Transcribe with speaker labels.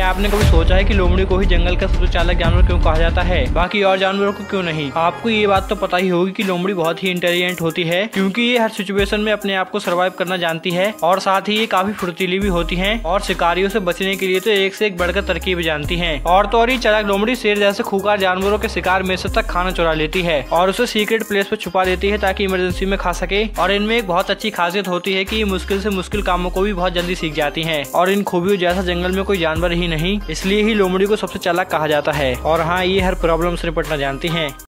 Speaker 1: आपने कभी सोचा है कि लोमड़ी को ही जंगल का सबसे चालाक जानवर क्यों कहा जाता है, बाकी और जानवरों को क्यों नहीं? आपको ये बात तो पता ही होगी कि लोमड़ी बहुत ही इंटेलिजेंट होती है, क्योंकि ये हर सिचुएशन में अपने आप को सर्वाइव करना जानती है और साथ ही ये काफी फुर्तीली भी होती हैं और शिकारियों से बचने के लिए तो एक से एक बढ़कर तरकीब जानती हैं। और तो और ये चालाक लोमड़ी शेर जैसे खूंखार जानवरों के शिकार में से तक खाना चुरा लेती है और उसे सीक्रेट प्लेस पे छुपा देती है ताकि इमरजेंसी में खा सके। और इनमें एक बहुत अच्छी खासियत होती है कि ये मुश्किल से मुश्किल कामों को भी बहुत जल्दी सीख जाती हैं और इन खूबियों जैसा जंगल में कोई जानवर ही नहीं, इसलिए ही लोमड़ी को सबसे चालाक कहा जाता है। और हाँ, ये हर प्रॉब्लम से निपटना जानती हैं।